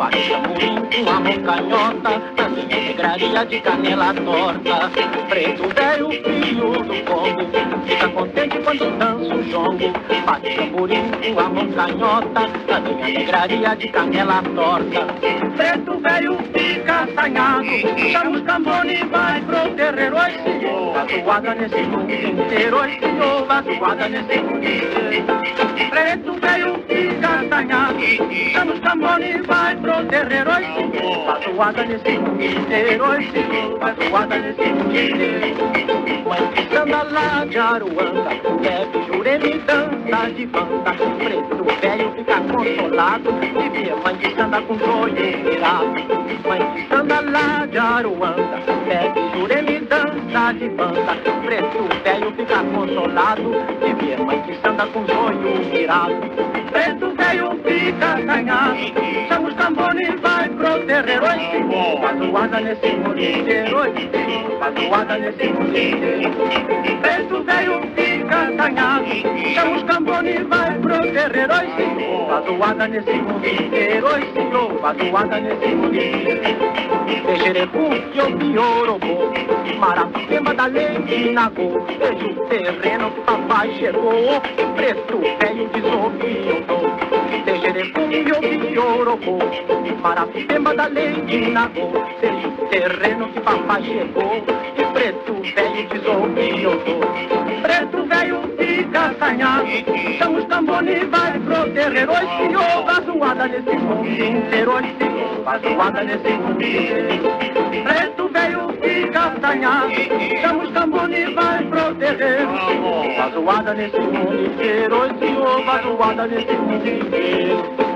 bate tamborim com a mão canhota, na minha negraria de canela torta. Preto velho, filho do Congo, fica contente quando dança o jongo. Bate tamborim com a mão canhota, na minha negraria de canela torta. Preto velho fica assanhado, chama os tambores e vai pro terreiro. Oi, senhor, vazoada nesse mundo inteiro. Oi, senhor, vazoada nesse mundo inteiro. Preto velho fica assanhado, chama os tambores e vai pro terreiro. Oi, senhor, vazoada nesse mundo inteiro. Oi, senhor, vazoada nesse mundo inteiro. Mãe que samba lá de Aruanda, bebe jureme, dança de banda. Preto velho fica consolado de ver mãe que anda com joio virado. Mãe que anda lá de Aruanda, bebe jureme, dança de banda. Preto velho fica consolado de ver mãe que anda com joio virado. Preto velho fica assanhado, chama os tambores e vai pro terreiro. Oi, senhor, vazoada nesse mundo inteiro. Oi, senhor, vazoada nesse mundo inteiro. Preto velho fica assanhado, chama os tambores e vai pro terreiro. Oi, senhor, vazoada nesse mundo inteiro. Oi, senhor, vazoada nesse mundo inteiro. Xerebu, Yobiorobô, Marapemba da lei de Nagô. Veja o terreno que papai chegou, preto velho desopiou. Xerebu, Yobiorobô, Marapemba da lei de Nagô. Veja o terreno que papai chegou, e preto velho desopiou. Preto velho fica assanhado, chama os tambores e vai pro terreiro. Oi, senhor, vazoada nesse mundo inteiro. Oi, senhor, vazoada nesse mundo inteiro. Preto velho fica assanhado, chama os tambores e vai pro terreiro. Vazoada nesse mundo inteiro. Oi, senhor, vazoada nesse mundo inteiro.